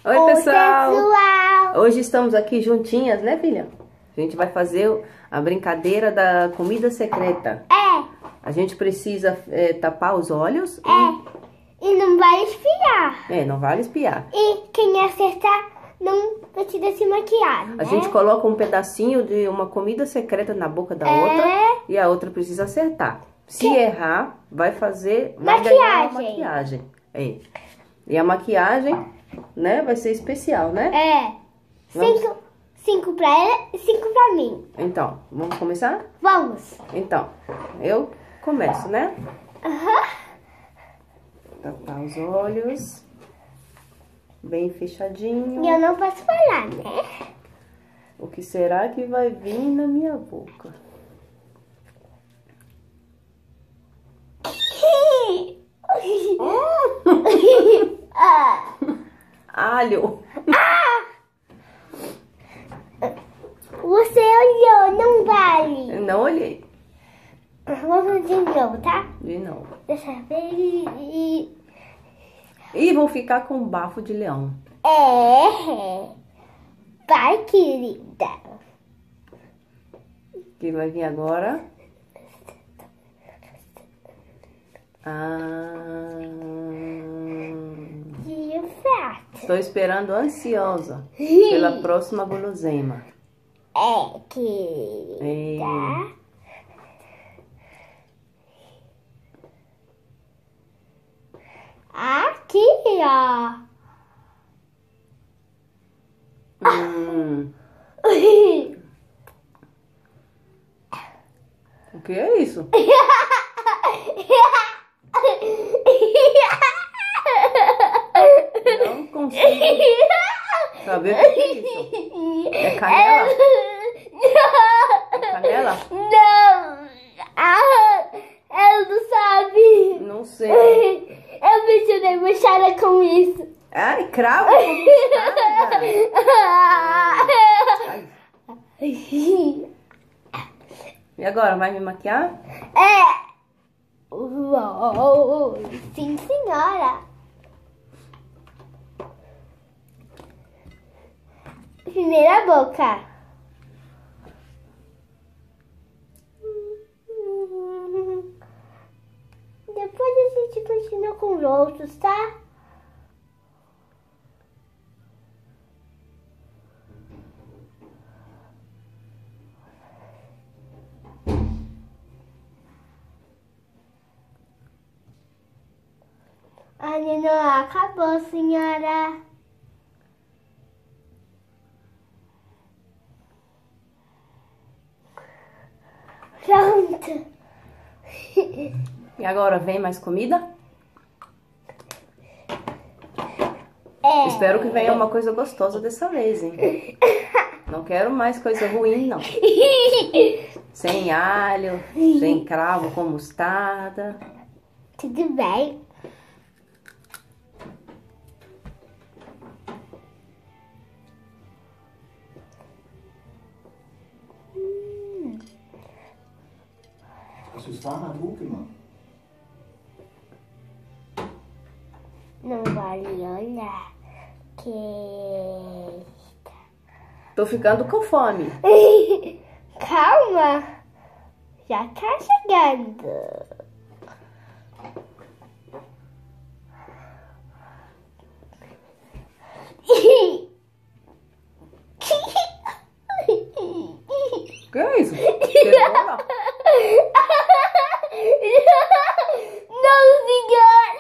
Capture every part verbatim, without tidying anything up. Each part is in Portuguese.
Oi, Oi, pessoal! pessoal! Hoje estamos aqui juntinhas, né, filha? A gente vai fazer a brincadeira da comida secreta. É, A gente precisa é, tapar os olhos. é. E não vai espiar. E... É, não vale espiar. E quem acertar não precisa se maquiar, né? A gente coloca um pedacinho de uma comida secreta na boca da É. outra e a outra precisa acertar. Se Que... errar, vai fazer... Vai Maquiagem. ganhar uma maquiagem. É. E a maquiagem, né, vai ser especial, né? É. Cinco, cinco pra ela e cinco pra mim. Então, vamos começar? Vamos. Então, eu começo, né? Aham. Tapar os olhos. Bem fechadinho. E eu não posso falar, né? O que será que vai vir na minha boca? Ah. Alho! Você olhou, não vale. Eu não olhei. Vamos de novo, tá? De novo. Deixa eu ver e... E vou ficar com bafo de leão. É. Vai, querida. Que vai vir agora. Ah, De fato. estou esperando ansiosa pela próxima guloseima. É, querida. É. Aqui, ó. Hum, o que é isso? Não consigo saber o que é isso. É canela? É canela? Não. Ah, ela não sabe. Não sei. Eu mencionei mexer com isso. Ai, cravo com mostarda. Ai. E agora, vai me maquiar? É. Uou, sim, senhora. Primeira boca. Depois a gente continua com os outros, tá? Ainda não acabou, senhora. Pronto. E agora, vem mais comida? É. Espero que venha uma coisa gostosa dessa vez, hein? Não quero mais coisa ruim, não. Sem alho, sem cravo com mostarda. Tudo bem. Hast du es zweimal gut gemacht? Não vale olhar. Que... Tô ficando com fome. Calma. Já tá chegando. Que é isso? Cebola? Não, senhora!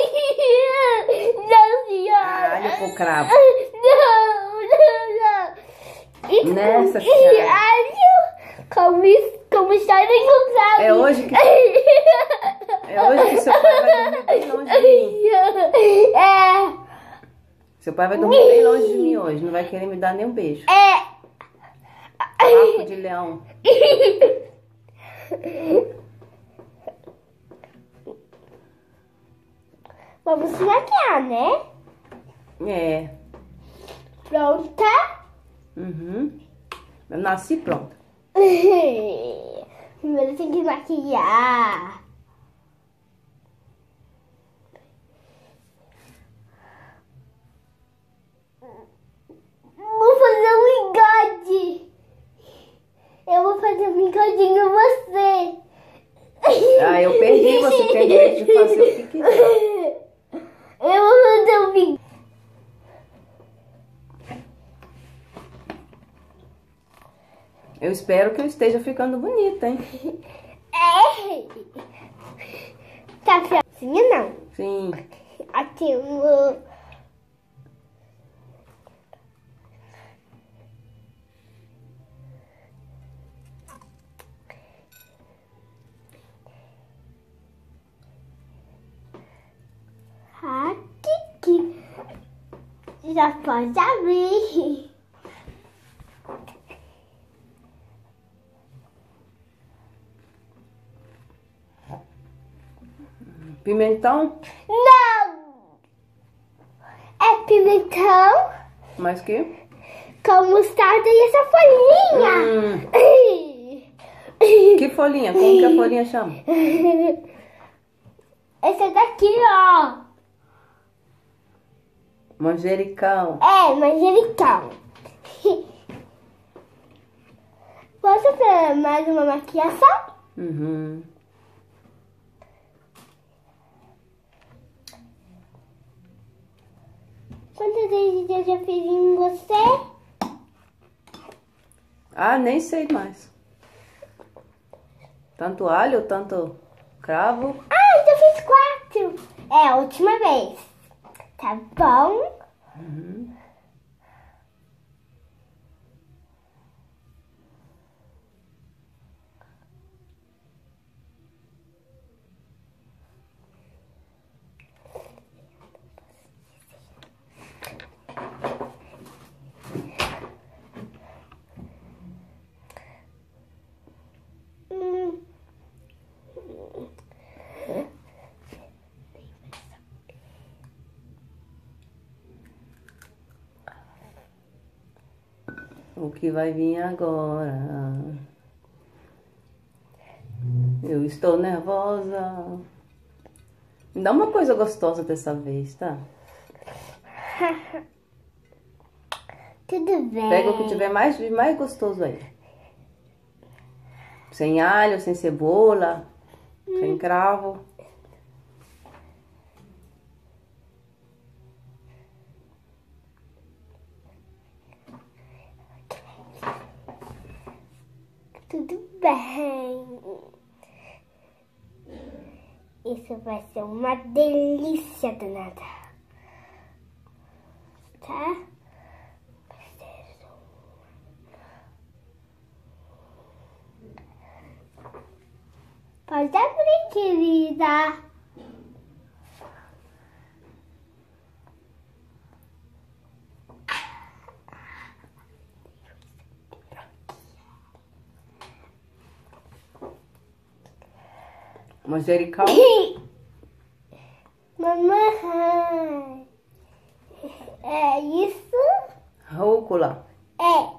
Não, senhora! Alho com cravo. Não, não, não! E Nessa com- senhora. e alho como, is- como história com cravo. É hoje que- É hoje que seu pai vai dormir bem longe de mim. É, Seu pai vai dormir bem longe de mim hoje. Não vai querer me dar nem um beijo. é. Bafo de leão. Vamos se maquiar, né? É. Pronta? Uhum. Eu nasci pronta. Primeiro tem que maquiar. Ah, eu perdi, você tem direito de fazer o que quiser. Eu vou fazer um vídeo. Eu espero que eu esteja ficando bonita, hein? É. Tá assim, não? Sim. Aqui eu vou... Aqui. Já pode abrir. Pimentão? Não! É pimentão Mais que? com mostarda e essa folhinha. Hum. Que folhinha? Como que a folhinha chama? Essa daqui, ó. Manjericão. É, manjericão. Posso fazer mais uma maquiação? Uhum. Quantas vezes eu já fiz em você? Ah, nem sei mais. Tanto alho, tanto cravo. Ah, eu fiz quatro. É a última vez. Tá bom? Uhum. Hum. O que vai vir agora? Eu estou nervosa. Me dá uma coisa gostosa dessa vez, tá? Tudo bem. Pega o que tiver mais, mais gostoso aí. Sem alho, sem cebola, hum. sem cravo. Tudo bem. Isso vai ser uma delícia danada. Tá? Pode abrir, querida. Manjericão? Mamãe. É isso? Rúcula. É.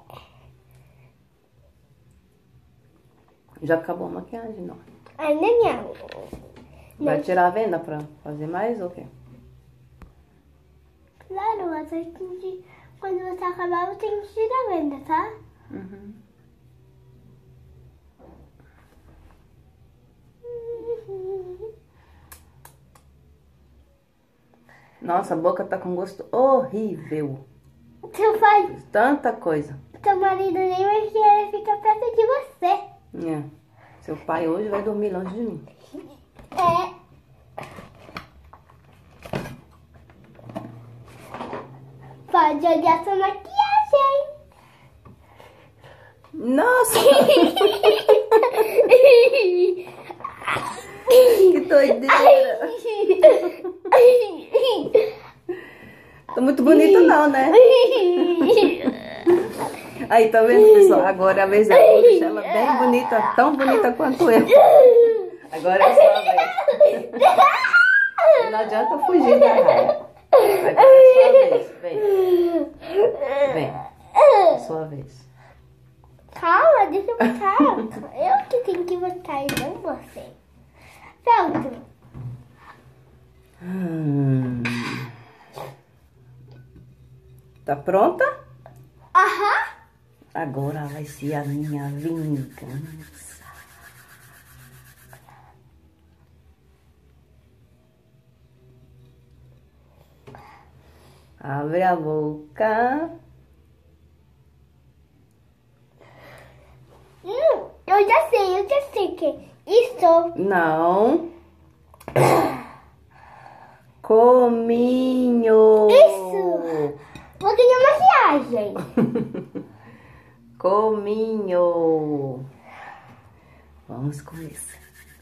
Já acabou a maquiagem, não? Ainda não. Vai tirar a venda pra fazer mais ou o quê? Claro, mas a gente, quando você acabar, eu tenho que tirar a venda, tá? Uhum. Nossa, a boca tá com gosto horrível. Seu pai, Tanta coisa. seu marido nem vai querer ficar perto de você. É. Seu pai hoje vai dormir longe de mim. É. Pode olhar sua maquiagem. Nossa! Que doideira! Tô muito bonita não, né? Aí, tá vendo, pessoal? Agora é a vez dela. Vou deixar ela bem bonita, tão bonita quanto eu. Agora é a sua vez. Não adianta fugir da raia. Agora é a sua vez. Vem. Vem. É sua vez. Calma, deixa eu botar. Eu que tenho que botar e não você. Pronto. Hum. Tá pronta? Aham. Agora vai ser a minha vingança. Abre a boca. Hum, eu já sei, eu já sei que isso. Não. Cominho. Isso. Vou ganhar maquiagem. Cominho. Vamos começar.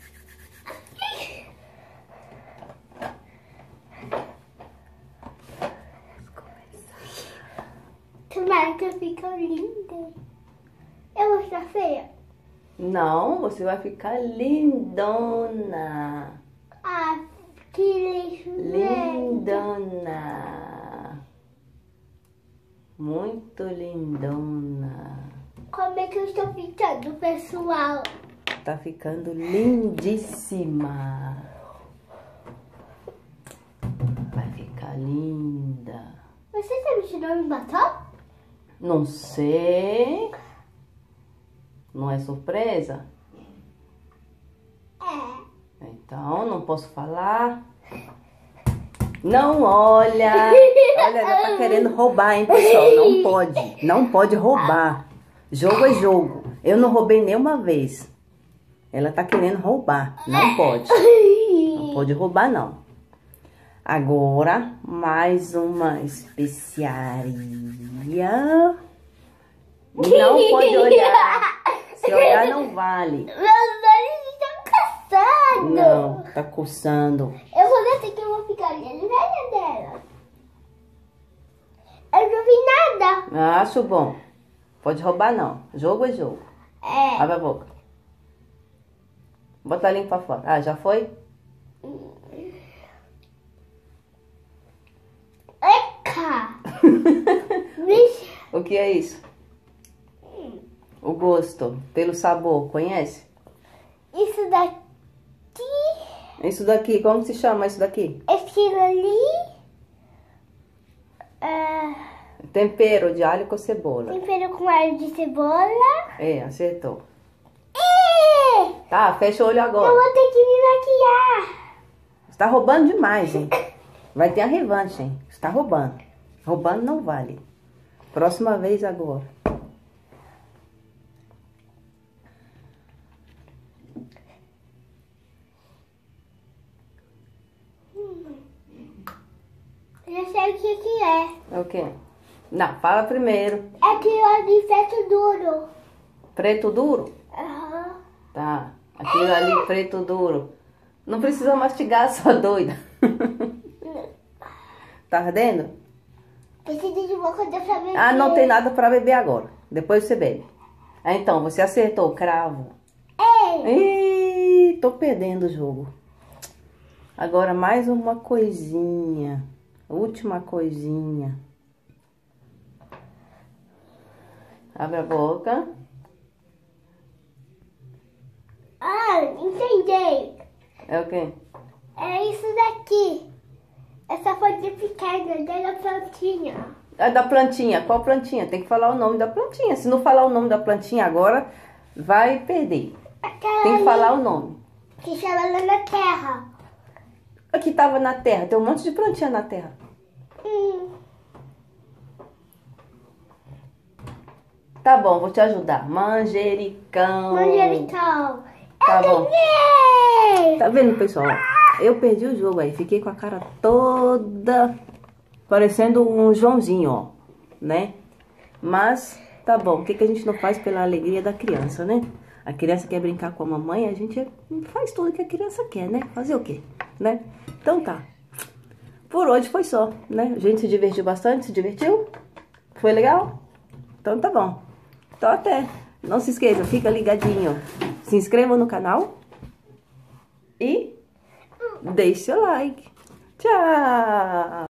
Tomara que eu fique linda. Eu vou ficar feia. Não, você vai ficar lindona. Ah, que lixo. Lindona. Muito lindona. Como é que eu estou ficando, pessoal? Tá ficando lindíssima. Vai ficar linda. Você está me tirando batom? Não sei. Não é surpresa? É. Então, não posso falar. Não olha. Olha, ela tá querendo roubar, hein, pessoal? Não pode. Não pode roubar. Jogo é jogo. Eu não roubei nenhuma vez. Ela tá querendo roubar. Não pode. Não pode roubar, não. Agora, mais uma especiaria. Não pode olhar. Se olhar, não vale. Meus olhos estão coçando. Não, tá coçando. Eu vou ver que eu vou ficar olhando velha dela. Eu não vi nada. Acho bom. Pode roubar, não. Jogo é jogo. É. Abre a boca. Bota a língua pra fora. Ah, já foi? Eca. Vixe. O que é isso? O gosto, pelo sabor, conhece? Isso daqui. Isso daqui, como se chama isso daqui? Aquilo ali. É, Tempero de alho com cebola. tempero com alho de cebola. É, acertou. E Tá, fecha o olho eu agora. vou ter que me maquiar. Você tá roubando demais, hein? Vai ter a revanche, hein? Você tá roubando. Roubando não vale. Próxima vez agora. Eu já sei o que que é. É o quê? Não, fala primeiro. É aquilo ali feito duro. Preto duro? Aham. Tá. Aquilo ali, preto duro. Não precisa mastigar, sua doida. Tá ardendo? Precisa de uma coisa pra beber. Ah, não tem nada pra beber agora. Depois você bebe. Ah, então, você acertou o cravo. Ei. Ih, tô perdendo o jogo. Agora mais uma coisinha. Última coisinha. Abre a boca. Ah, entendi. É o quê? É isso daqui. Essa folha pequena da plantinha. É da plantinha. Qual plantinha? Tem que falar o nome da plantinha. Se não falar o nome da plantinha agora, vai perder. Aquela Tem que ali falar o nome. que chama lá na terra. Aqui tava na terra. Tem um monte de plantinha na terra. Hum. Tá bom, vou te ajudar. Manjericão. Manjericão. Tá Eu bom. ganhei! Tá vendo, pessoal? Eu perdi o jogo aí. Fiquei com a cara toda parecendo um Joãozinho, ó. Né? Mas, tá bom. O que, que a gente não faz pela alegria da criança, né? A criança quer brincar com a mamãe, a gente faz tudo que a criança quer, né? Fazer o quê? Né? Então tá. Por hoje foi só, né? A gente se divertiu bastante, se divertiu? Foi legal? Então tá bom. Então até. Não se esqueça, fica ligadinho. Se inscreva no canal. E deixe seu like. Tchau!